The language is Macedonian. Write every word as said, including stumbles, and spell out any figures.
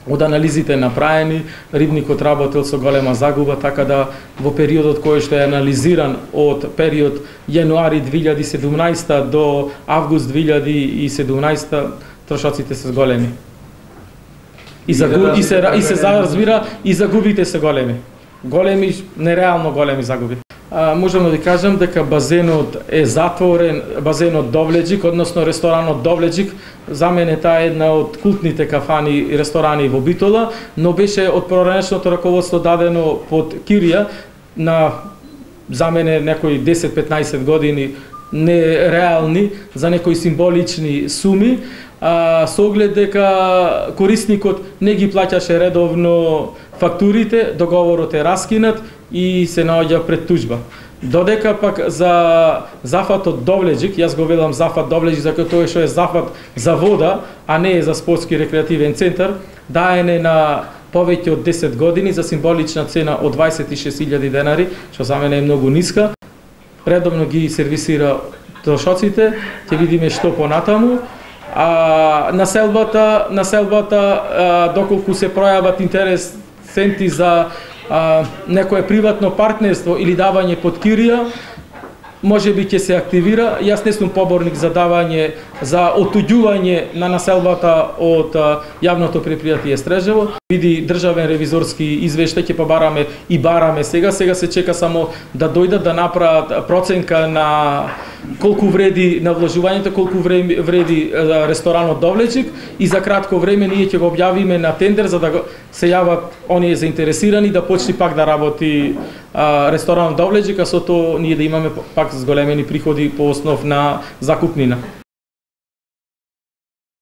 Од анализите направени, рибникот работел со голема загуба, така да во периодот кој што е анализиран од период јануари две илјади и седумнаесета до август две илјади и седумнаесета трошоците се големи. И, загу... и се и се разбира и загубите се големи. Големи, нереално големи загуби. А, можам да ви кажам дека базенот е затворен, базенот Довлеџик, односно ресторанот Довлеџик, за мене таа е една од култните кафани и ресторани во Битола, но беше од проранешното раководство дадено под кирија на, за мене, некои десет-петнаесет години нереални, за некои символични суми, а, со оглед дека корисникот не ги плаќаше редовно фактурите, договорот е раскинат и се наоѓа пред тужба. Додека пак за зафатот Довлеџик, јас го велам зафат Довлеџик, за тоа што е зафат за вода, а не е за спортски рекреативен центар, даене на повеќе од десет години за символична цена од дваесет и шест илјади денари, што за мене е многу ниска. Редовно ги сервисира трошоците, ќе видиме што понатаму. А населбата, населбата а, доколку се пројават интересенти за а, некое приватно партнерство или давање под кирија, може би ќе се активира. Јас не сум поборник за давање, за отуѓување на населбата од а, јавното предпријатие Стрежево. Види државен ревизорски извештај, ќе побараме и бараме сега. Сега се чека само да дојдат да направат проценка на колку вреди на вложувањето, колку вреди ресторанот Довлеџик и за кратко време ние ќе го објавиме на тендер за да се јават оние заинтересирани да почне пак да работи а, ресторанот Довлеџик, а со тоа ние да имаме пак зголемени приходи по основ на закупнина.